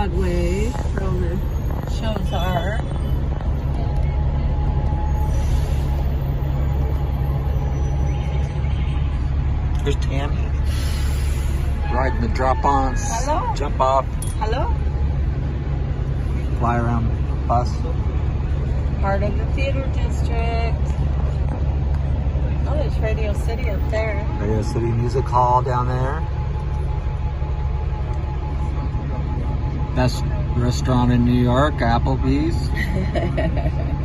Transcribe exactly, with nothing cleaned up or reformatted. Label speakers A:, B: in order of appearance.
A: Broadway, where all the shows are.
B: There's Tammy riding the drop-ons.
A: Hello?
B: Jump off.
A: Hello?
B: Fly around the bus.
A: Part of the theater district. Oh, there's Radio City up there.
B: Radio City Music Hall down there. Best restaurant in New York, Applebee's.